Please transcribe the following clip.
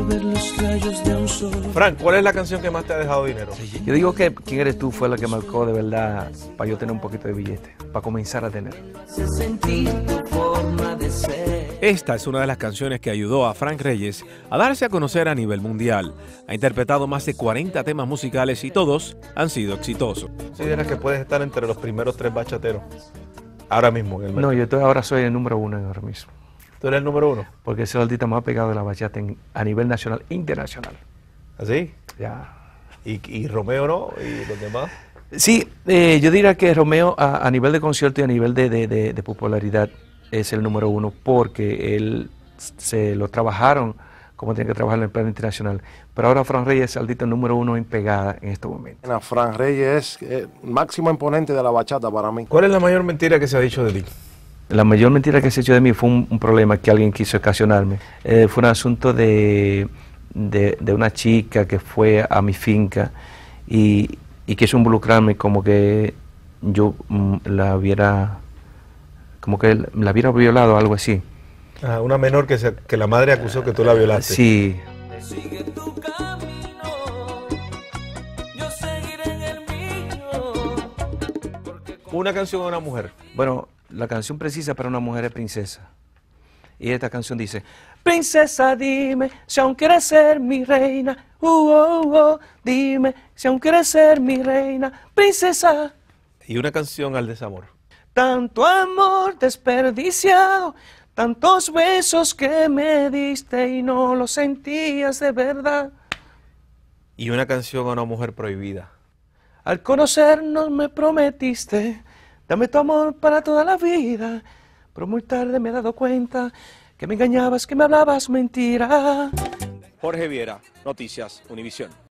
ver los rayos de un sol. Frank, ¿cuál es la canción que más te ha dejado dinero? Yo digo que ¿Quién eres tú? Fue la que marcó de verdad para yo tener un poquito de billete, para comenzar a tener. Hace sentir tu forma de ser. Esta es una de las canciones que ayudó a Frank Reyes a darse a conocer a nivel mundial. Ha interpretado más de 40 temas musicales y todos han sido exitosos. ¿Consideras que puedes estar entre los primeros 3 bachateros ahora mismo en el No, mercado? ahora soy el número 1 ahora mismo, ¿Tú eres el número 1? porque soy el artista más pegado de la bachata a nivel nacional e internacional. ¿Así? Ya. ¿Y Romeo no? ¿Y los demás? Sí, yo diría que Romeo a nivel de concierto y a nivel de popularidad es el número 1 porque él se lo trabajaron como tiene que trabajar en el plano internacional. Pero ahora Frank Reyes es el artista número 1 en pegada en este momento. Frank Reyes es el máximo exponente de la bachata para mí. ¿Cuál es la mayor mentira que se ha dicho de ti? La mayor mentira que se echó de mí fue un problema que alguien quiso ocasionarme. Fue un asunto de una chica que fue a mi finca y quiso involucrarme como que yo la hubiera violado o algo así. Ah, una menor que la madre acusó que tú la violaste. Sí. Sigue tu camino, yo seguiré en el mío. Una canción a una mujer. Bueno, la canción precisa para una mujer es Princesa. Y esta canción dice: Princesa, dime si aún quieres ser mi reina. Dime si aún quieres ser mi reina. Princesa. Y una canción al desamor. Tanto amor desperdiciado, tantos besos que me diste y no lo sentías de verdad. Y una canción a una mujer prohibida. Al conocernos me prometiste, dame tu amor para toda la vida. Pero muy tarde me he dado cuenta que me engañabas, que me hablabas mentira. Jorge Viera, Noticias Univisión.